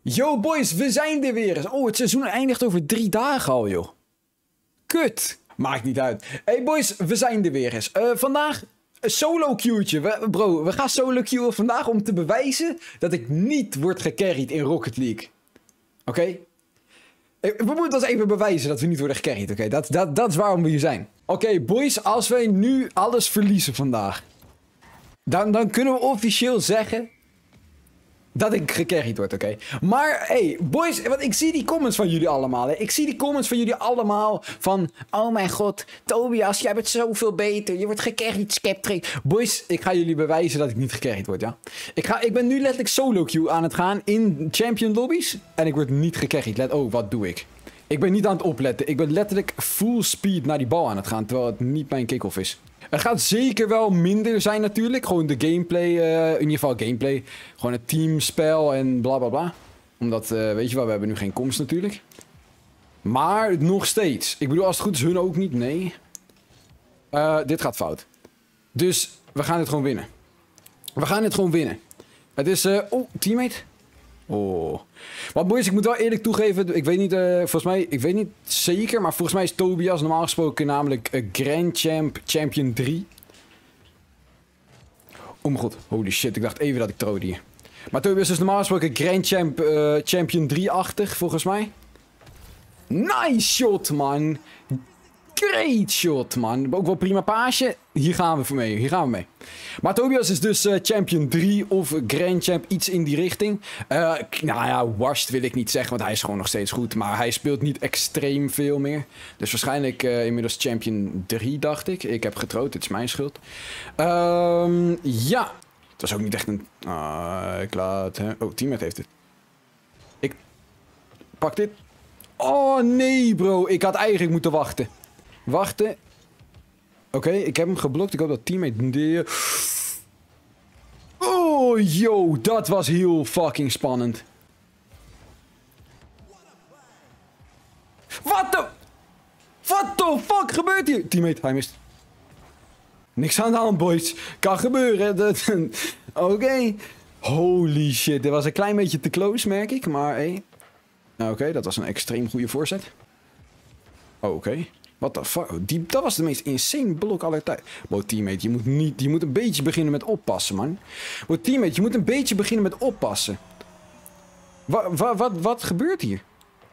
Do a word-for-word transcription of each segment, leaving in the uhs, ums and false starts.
Yo boys, we zijn er weer eens. Oh, het seizoen eindigt over drie dagen al, joh. Kut. Maakt niet uit. Hey boys, we zijn er weer eens. Uh, vandaag een solo queue'tje. We, bro, we gaan solo queuen vandaag om te bewijzen dat ik niet word gecarried in Rocket League. Oké? Okay? We moeten ons even bewijzen dat we niet worden gecarried, oké? Okay? Dat, dat, dat is waarom we hier zijn. Oké, okay, boys, als wij nu alles verliezen vandaag, dan, dan kunnen we officieel zeggen dat ik gecarried word, oké? Okay? Maar, hey, boys, want ik zie die comments van jullie allemaal, hè? Ik zie die comments van jullie allemaal van, oh mijn god, Tobias, jij bent zoveel beter. Je wordt gecarried, Skeptrick. Boys, ik ga jullie bewijzen dat ik niet gecarried word, ja? Ik, ga, ik ben nu letterlijk solo queue aan het gaan in champion lobbies en ik word niet gecarried. Let, oh, wat doe ik? Ik ben niet aan het opletten. Ik ben letterlijk full speed naar die bal aan het gaan, terwijl het niet mijn kick-off is. Het gaat zeker wel minder zijn natuurlijk. Gewoon de gameplay, uh, in ieder geval gameplay. Gewoon het teamspel en bla bla bla. Omdat, uh, weet je wel, we hebben nu geen komst natuurlijk. Maar nog steeds. Ik bedoel, als het goed is, hun ook niet. Nee. Uh, dit gaat fout. Dus we gaan dit gewoon winnen. We gaan dit gewoon winnen. Het is, uh, oh, teammate. Oh. Maar boys, ik moet wel eerlijk toegeven, ik weet niet, uh, volgens mij, ik weet niet zeker, maar volgens mij is Tobias normaal gesproken namelijk uh, Grand Champ Champion drie. Oh mijn god, holy shit, ik dacht even dat ik troode hier. Maar Tobias is normaal gesproken Grand Champ uh, Champion drie-achtig, volgens mij. Nice shot, man. Great shot, man. Ook wel prima paasje. Hier gaan we voor mee. Hier gaan we mee. Maar Tobias is dus uh, Champion drie of Grand Champ. Iets in die richting. Uh, nou ja, washed wil ik niet zeggen. Want hij is gewoon nog steeds goed. Maar hij speelt niet extreem veel meer. Dus waarschijnlijk uh, inmiddels Champion drie, dacht ik. Ik heb getrood. Het is mijn schuld. Um, ja. Het was ook niet echt een... Uh, ik laat... Hè? Oh, teammate heeft het. Ik... Pak dit. Oh, nee, bro. Ik had eigenlijk moeten wachten. Wachten. Oké, okay, ik heb hem geblokt. Ik hoop dat teammate... Oh, yo. Dat was heel fucking spannend. Wat de... What the fuck gebeurt hier? Teammate, hij mist. Niks aan de hand, boys. Kan gebeuren. Oké. Okay. Holy shit. Dit was een klein beetje te close, merk ik. Maar, hé. Hey. Oké, okay, dat was een extreem goede voorzet. Oké. Okay. What the fuck? Die, dat was de meest insane blok aller tijd. Wow, teammate, je moet, niet, je moet een beetje beginnen met oppassen, man. Wow, teammate, je moet een beetje beginnen met oppassen. Wat, wat, wat, wat gebeurt hier?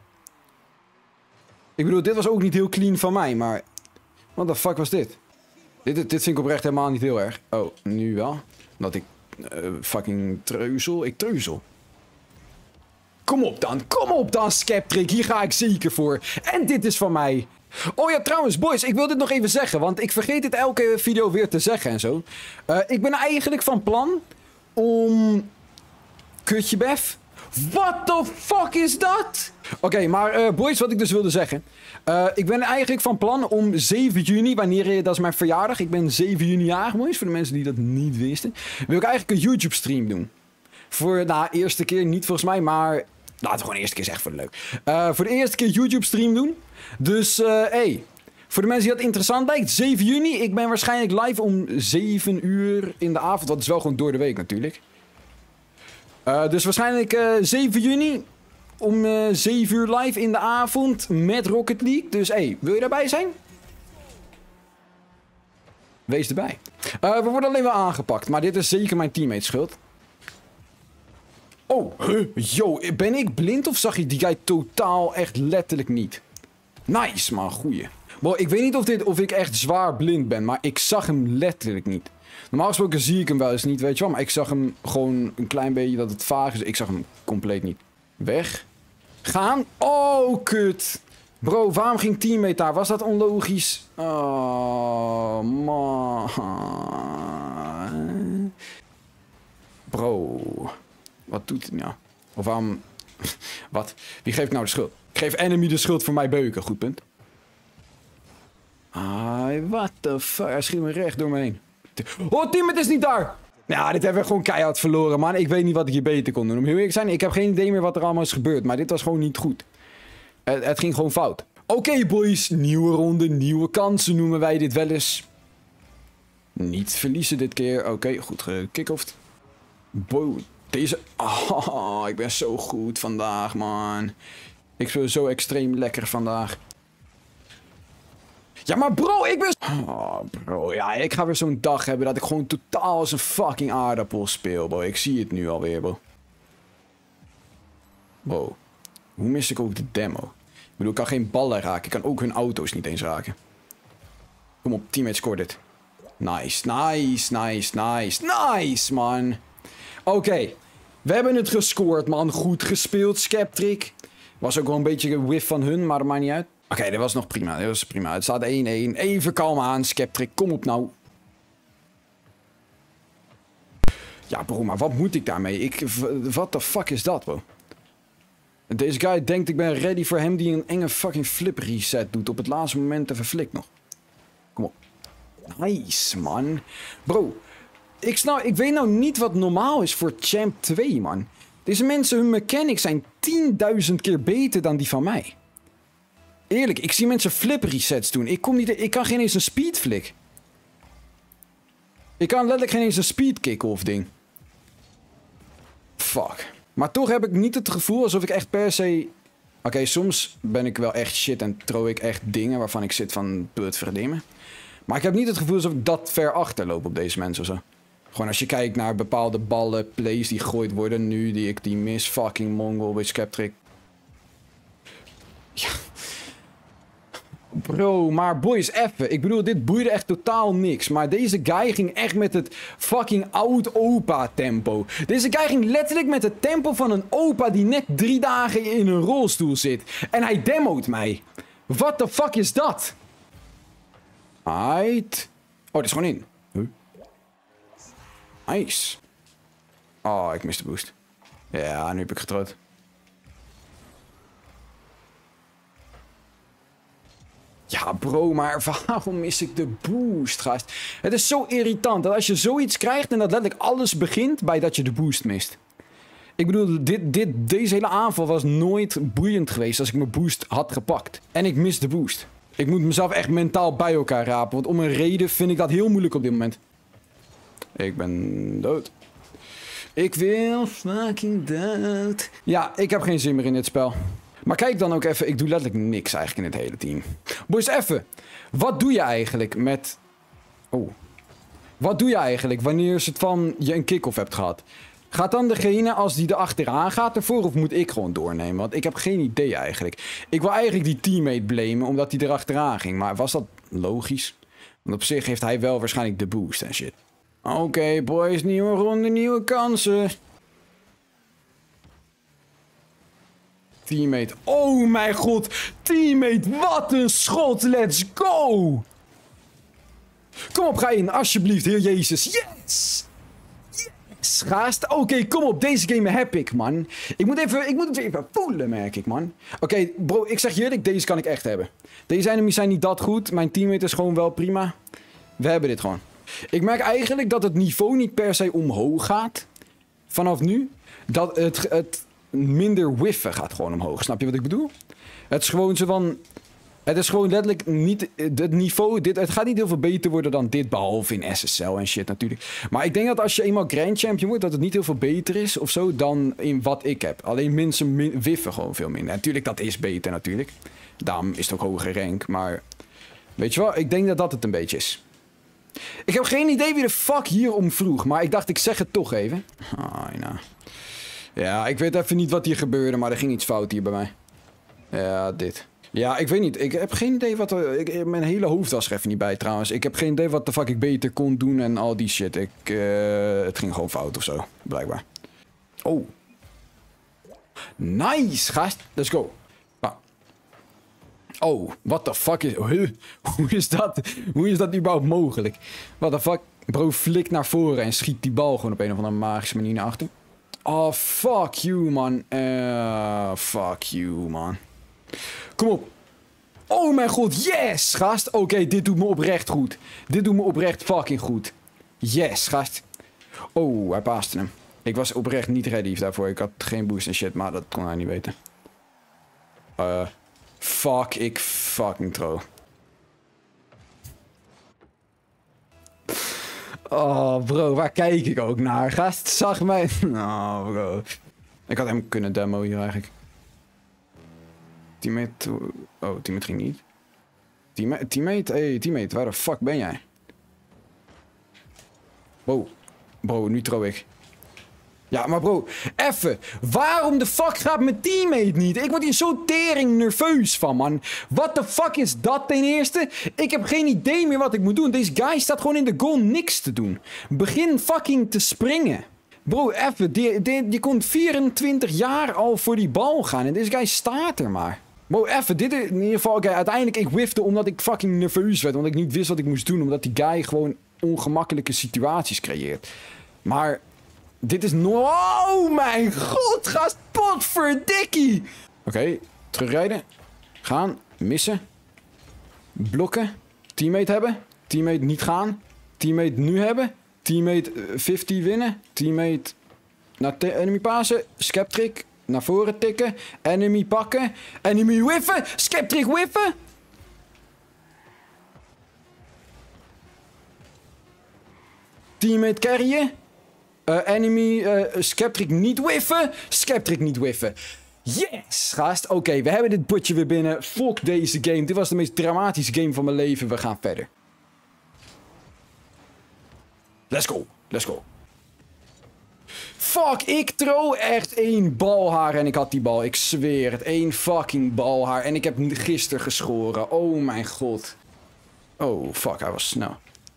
Ik bedoel, dit was ook niet heel clean van mij, maar... What the fuck was dit? Dit, dit, dit vind ik oprecht helemaal niet heel erg. Oh, nu wel. Omdat ik uh, fucking treuzel. Ik treuzel. Kom op dan, kom op dan, Skeptrick. Hier ga ik zeker voor. En dit is van mij. Oh ja, trouwens, boys, ik wil dit nog even zeggen, want ik vergeet dit elke video weer te zeggen en zo. Uh, ik ben eigenlijk van plan om... Kutje bef. What the fuck is dat? Oké, okay, maar uh, boys, wat ik dus wilde zeggen. Uh, ik ben eigenlijk van plan om zeven juni, wanneer, dat is mijn verjaardag. Ik ben zeven juni jarig, boys, voor de mensen die dat niet wisten. Wil ik eigenlijk een YouTube stream doen. Voor, nou, eerste keer niet volgens mij, maar... Laten we gewoon de eerste keer zeggen voor de leuk. Uh, voor de eerste keer YouTube stream doen. Dus, uh, hey. Voor de mensen die dat interessant lijkt. zeven juni. Ik ben waarschijnlijk live om zeven uur in de avond. Dat is wel gewoon door de week natuurlijk. Uh, dus waarschijnlijk uh, zeven juni. Om uh, zeven uur live in de avond. Met Rocket League. Dus, hey. Wil je daarbij zijn? Wees erbij. Uh, we worden alleen wel aangepakt. Maar dit is zeker mijn teammates schuld. Oh, huh? Yo, ben ik blind of zag je die guy totaal echt letterlijk niet? Nice, man, goeie. Wow, ik weet niet of, dit, of ik echt zwaar blind ben, maar ik zag hem letterlijk niet. Normaal gesproken zie ik hem wel eens niet, weet je wel, maar ik zag hem gewoon een klein beetje dat het vaag is. Ik zag hem compleet niet. Weg. Gaan. Oh, kut. Bro, waarom ging teammate daar? Was dat onlogisch? Oh, man. Bro. Wat doet het nou? Of waarom... Wat? Wie geeft nou de schuld? Ik geef enemy de schuld voor mij beuken. Goed punt. Ah, what the fuck? Hij schiet me recht door me heen. Oh, teammate is niet daar! Ja, dit hebben we gewoon keihard verloren, man. Ik weet niet wat ik hier beter kon doen. Om heel eerlijk te zijn, ik heb geen idee meer wat er allemaal is gebeurd. Maar dit was gewoon niet goed. Het, het ging gewoon fout. Oké, okay, boys. Nieuwe ronde, nieuwe kansen noemen wij dit wel eens. Niet verliezen dit keer. Oké, okay, goed gekickoffd. Boom. Deze... Oh, ik ben zo goed vandaag, man. Ik speel zo extreem lekker vandaag. Ja, maar bro, ik ben... Oh, bro, ja, ik ga weer zo'n dag hebben dat ik gewoon totaal als een fucking aardappel speel, bro. Ik zie het nu alweer, bro. Wow. Hoe mis ik ook de demo? Ik bedoel, ik kan geen ballen raken. Ik kan ook hun auto's niet eens raken. Kom op, teammate, score dit. Nice, nice, nice, nice, nice, man. Oké, okay. We hebben het gescoord, man. Goed gespeeld, Skeptrick. Was ook wel een beetje een whiff van hun, maar dat maakt niet uit. Oké, okay, dit was nog prima. Dit was prima. Het staat één één. Even kalm aan, Skeptrick. Kom op nou. Ja, bro, maar wat moet ik daarmee? Ik... Wat de fuck is dat, bro? Deze guy denkt ik ben ready voor hem die een enge fucking flip reset doet. Op het laatste moment even flik nog. Kom op. Nice, man. Bro, ik, snap, ik weet nou niet wat normaal is voor Champ twee, man. Deze mensen, hun mechanics zijn tienduizend keer beter dan die van mij. Eerlijk, ik zie mensen flip resets doen. Ik, kom niet, ik kan geen eens een speed flick. Ik kan letterlijk geen eens een speed kick-off ding. Fuck. Maar toch heb ik niet het gevoel alsof ik echt per se... Oké, okay, soms ben ik wel echt shit en trouw ik echt dingen waarvan ik zit van... Doe het verdimmen. Maar ik heb niet het gevoel alsof ik dat ver achterloop op deze mensen of zo. Gewoon als je kijkt naar bepaalde ballen, plays die gegooid worden nu, die ik die mis. Fucking Mongol with Skeptrick. Ja. Bro, maar boys, even. Ik bedoel, dit boeide echt totaal niks. Maar deze guy ging echt met het fucking oud-opa tempo. Deze guy ging letterlijk met het tempo van een opa die net drie dagen in een rolstoel zit. En hij demo't mij. What the fuck is dat? Aight. Oh, dat is gewoon in. Huh? Nice. Oh, ik mis de boost. Ja, nu heb ik getrood. Ja, bro, maar waarom mis ik de boost, gast? Het is zo irritant dat als je zoiets krijgt en dat letterlijk alles begint bij dat je de boost mist. Ik bedoel, dit, dit, deze hele aanval was nooit boeiend geweest als ik mijn boost had gepakt. En ik mis de boost. Ik moet mezelf echt mentaal bij elkaar rapen, want om een reden vind ik dat heel moeilijk op dit moment. Ik ben dood. Ik wil fucking dood. Ja, ik heb geen zin meer in dit spel. Maar kijk dan ook even, ik doe letterlijk niks eigenlijk in het hele team. Boys, even. Wat doe je eigenlijk met... Oh. Wat doe je eigenlijk wanneer het van je een kick-off hebt gehad? Gaat dan degene als die er achteraan gaat ervoor of moet ik gewoon doornemen? Want ik heb geen idee eigenlijk. Ik wil eigenlijk die teammate blamen omdat hij er achteraan ging. Maar was dat logisch? Want op zich heeft hij wel waarschijnlijk de boost en shit. Oké, okay, boys, nieuwe ronde, nieuwe kansen. Teammate. Oh mijn god. Teammate, wat een schot. Let's go. Kom op, ga in. Alsjeblieft, Heer Jezus. Yes. Yes, gaast. Oké, okay, kom op. Deze game heb ik, man. Ik moet, even, ik moet het even voelen, merk ik, man. Oké, okay, bro, ik zeg je eerlijk, deze kan ik echt hebben. Deze enemies zijn niet dat goed. Mijn teammate is gewoon wel prima. We hebben dit gewoon. Ik merk eigenlijk dat het niveau niet per se omhoog gaat. Vanaf nu. Dat het... het minder whiffen gaat gewoon omhoog. Snap je wat ik bedoel? Het is gewoon zo van... Het is gewoon letterlijk niet... Het niveau... Dit, het gaat niet heel veel beter worden dan dit. Behalve in S S L en shit natuurlijk. Maar ik denk dat als je eenmaal Grand Champion wordt... Dat het niet heel veel beter is of zo dan in wat ik heb. Alleen mensen min, whiffen gewoon veel minder. Natuurlijk, dat is beter natuurlijk. Daarom is het ook hoger rank. Maar... Weet je wel? Ik denk dat dat het een beetje is. Ik heb geen idee wie de fuck hierom vroeg. Maar ik dacht, ik zeg het toch even. Ah, nou... Ja, ik weet even niet wat hier gebeurde, maar er ging iets fout hier bij mij. Ja, dit. Ja, ik weet niet. Ik heb geen idee wat er... Ik, mijn hele hoofd was er even niet bij trouwens. Ik heb geen idee wat de fuck ik beter kon doen en al die shit. Ik, uh, het ging gewoon fout of zo, blijkbaar. Oh. Nice, gast. Let's go. Ah. Oh, what the fuck is... Huh? Hoe is dat? Hoe is dat überhaupt mogelijk? What the fuck? Bro, flik naar voren en schiet die bal gewoon op een of andere magische manier naar achter. Oh, fuck you, man. Uh, fuck you, man. Kom op. Oh, mijn god. Yes, gast. Oké, okay, dit doet me oprecht goed. Dit doet me oprecht fucking goed. Yes, gast. Oh, hij paaste hem. Ik was oprecht niet ready daarvoor. Ik had geen boost en shit, maar dat kon hij niet weten. Uh, fuck, ik fucking tro. Oh, bro, waar kijk ik ook naar? Gast zag mij... Oh, bro. Ik had hem kunnen demo hier eigenlijk. Teammate... Oh, teammate ging niet. Teammate... Teammate? Hey, teammate, waar de fuck ben jij? Wow. Bro, nu trouw ik. Ja, maar bro, even. Waarom de fuck gaat mijn teammate niet? Ik word hier zo tering nerveus van, man. What the fuck is dat ten eerste? Ik heb geen idee meer wat ik moet doen. Deze guy staat gewoon in de goal niks te doen. Begin fucking te springen. Bro, even. Die, die, die kon vierentwintig jaar al voor die bal gaan. En deze guy staat er maar. Bro, even. Dit is in ieder geval... Okay, uiteindelijk, ik whiffde omdat ik fucking nerveus werd. Want ik niet wist wat ik moest doen. Omdat die guy gewoon ongemakkelijke situaties creëert. Maar... Dit is no... Oh mijn god, gast, potverdikkie. Oké, okay, terugrijden. Gaan, missen. Blokken. Teammate hebben. Teammate niet gaan. Teammate nu hebben. Teammate vijftig winnen. Teammate naar enemy pasen. Skeptrick naar voren tikken. Enemy pakken. Enemy whiffen. Skeptrick whiffen. Teammate carryen. Uh, enemy, uh, Skeptrick niet whiffen. Skeptrick niet whiffen. Yes, gast. Oké, okay, we hebben dit potje weer binnen. Fuck deze game. Dit was de meest dramatische game van mijn leven. We gaan verder. Let's go. Let's go. Fuck, ik trouw echt één balhaar en ik had die bal. Ik zweer het. Eén fucking balhaar. En ik heb gisteren geschoren. Oh mijn god. Oh, fuck. Hij was snel.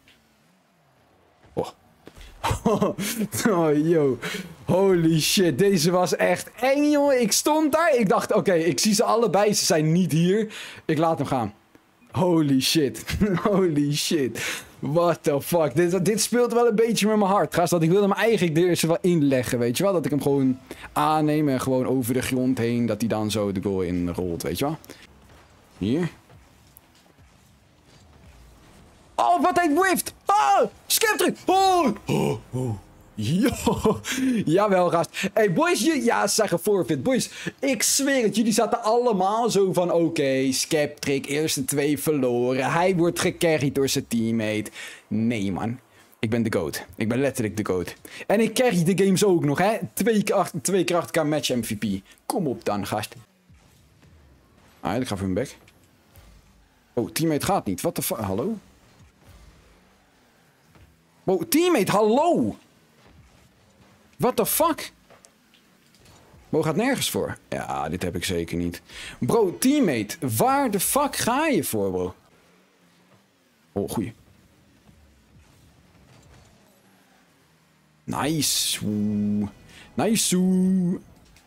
Oh. Oh, yo. Holy shit. Deze was echt eng, jongen. Ik stond daar. Ik dacht, oké, okay, ik zie ze allebei. Ze zijn niet hier. Ik laat hem gaan. Holy shit. Holy shit. What the fuck. Dit, dit speelt wel een beetje met mijn hart. Gast, dat ik wilde hem eigenlijk er eerst wel inleggen, weet je wel. Dat ik hem gewoon aanneem en gewoon over de grond heen. Dat hij dan zo de goal in rolt, weet je wel. Hier. Oh, wat hij whiffed! Oh, Skeptrick! Oh, oh, oh. Yo. Jawel, gast. Hey, boys, jullie... Ja, ze zeggen forfeit. Boys, ik zweer het. Jullie zaten allemaal zo van... Oké, okay, Skeptrick, eerste twee verloren. Hij wordt gecarried door zijn teammate. Nee, man. Ik ben de GOAT. Ik ben letterlijk de GOAT. En ik carry de games ook nog, hè. Twee keer achter, twee keer achter elkaar match M V P. Kom op dan, gast. Ah, ik ga voor hem back. Oh, teammate gaat niet. Wat de fuck? Hallo? Wow, teammate, hallo! What the fuck? Bro, gaat nergens voor. Ja, dit heb ik zeker niet. Bro, teammate, waar de fuck ga je voor, bro? Oh, goeie. Nice. Oeh. Nice. Oeh.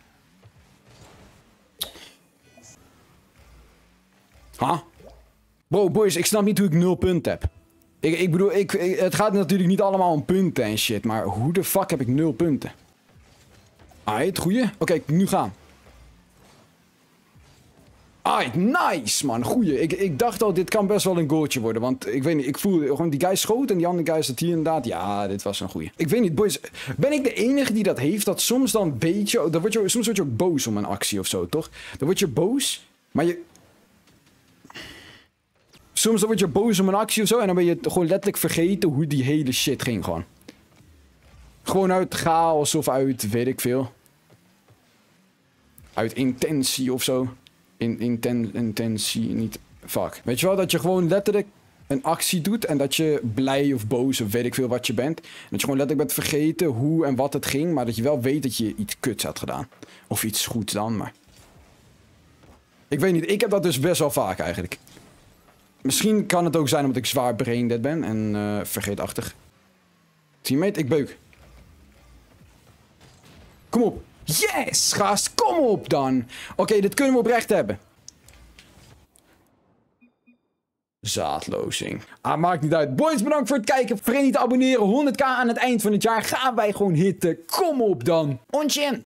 Huh? Bro, boys, ik snap niet hoe ik nul punten heb. Ik, ik bedoel, ik, ik, het gaat natuurlijk niet allemaal om punten en shit, maar hoe de fuck heb ik nul punten? Aight, goeie. Oké, okay, nu gaan. Aight, nice man, goeie. Ik, ik dacht al, dit kan best wel een goaltje worden, want ik weet niet, ik voel gewoon die guy schoot en die andere guy zat hier inderdaad. Ja, dit was een goeie. Ik weet niet, boys, ben ik de enige die dat heeft, dat soms dan een beetje, dan word je, soms word je ook boos om een actie of zo, toch? Dan word je boos, maar je... Soms dan word je boos om een actie of zo en dan ben je gewoon letterlijk vergeten hoe die hele shit ging gewoon. Gewoon uit chaos of uit, weet ik veel. Uit intentie of zo. In, inten, intentie, niet... Fuck. Weet je wel, dat je gewoon letterlijk een actie doet en dat je blij of boos of weet ik veel wat je bent. En dat je gewoon letterlijk bent vergeten hoe en wat het ging, maar dat je wel weet dat je iets kuts had gedaan. Of iets goeds dan, maar... Ik weet niet, ik heb dat dus best wel vaak eigenlijk. Misschien kan het ook zijn omdat ik zwaar braindead ben en uh, vergeetachtig. Teammate, ik beuk. Kom op. Yes, gast, kom op dan. Oké, okay, dit kunnen we oprecht hebben. Zaadlozing. Ah, maakt niet uit. Boys, bedankt voor het kijken. Vergeet niet te abonneren. honderd k aan het eind van het jaar gaan wij gewoon hitten. Kom op dan. Onchen.